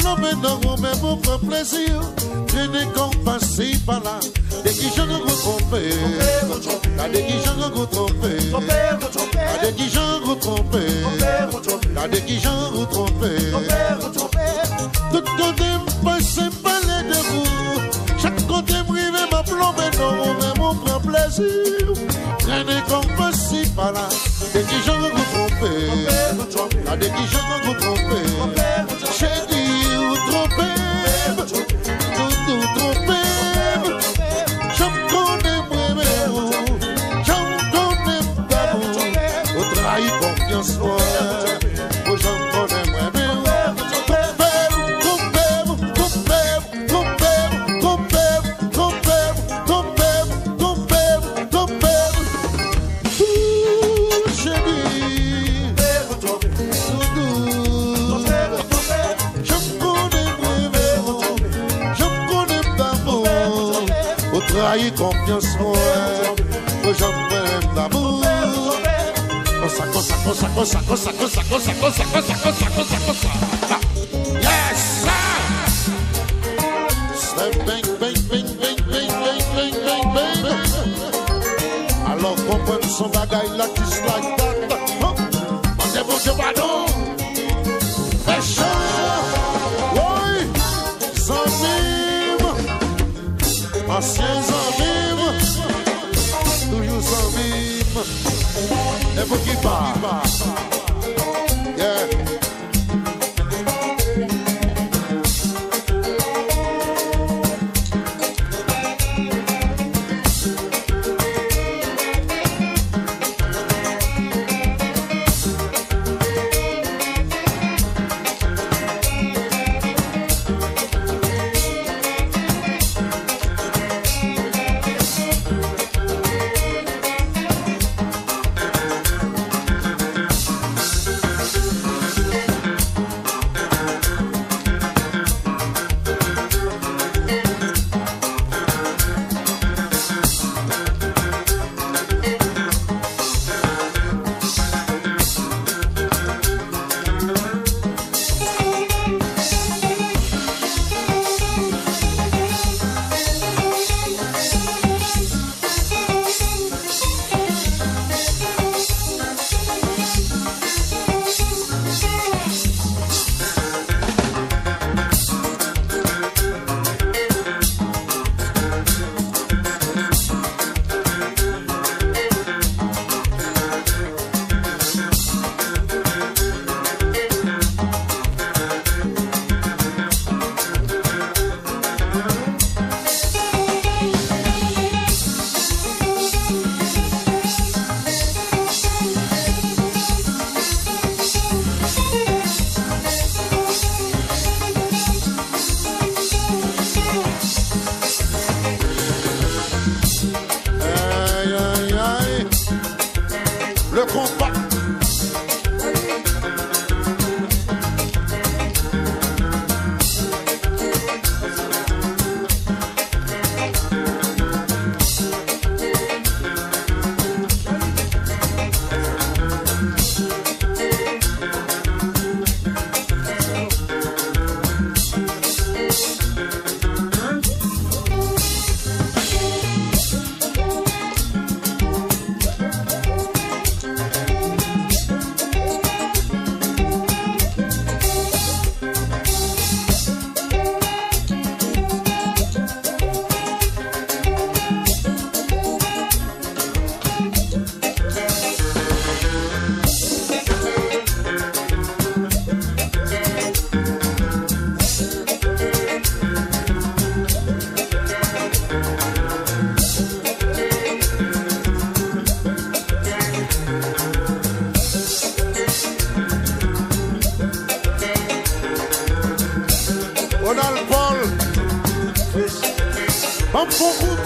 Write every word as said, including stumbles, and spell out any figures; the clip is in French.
plombé dans mon même pour plaisir. Je n'ai qu'en passé par là. Dès que je me retrompé, dès que je me retrompé, dès que je me retrompé, dès que je me retrompé, tout côté me passe par les deux bouts. Chaque côté me rive ma plombé dans mon même pour plaisir. Je n'ai qu'en passé par là. Dès que je me retrompé, dès que je me retrompé, j'ai dit ou trompé. Confiance moi, aux gens connaissent moi bien. Trompez-vous, trompez-vous, trompez-vous, trompez-vous, trompez-vous, trompez-vous, trompez-vous, trompez-vous. Tout chéri, je me connais moi, je me connais d'amour. Au trahi confiance moi, aux gens connaissent d'amour. Cosa, cosa, cosa, cosa, cosa, cosa, cosa, cosa, cosa, cosa, cosa, cosa. Yes, sir. Step bang, bang, bang, bang, bang, bang, bang, bang, bang. Alors comprendre son bagaille là, just like that. On débouche de ballon. Méchant. Oui, Zambim. Anciens Zambim. Toujours Zambim. Et vous qui part, yeah. Paul. Vamos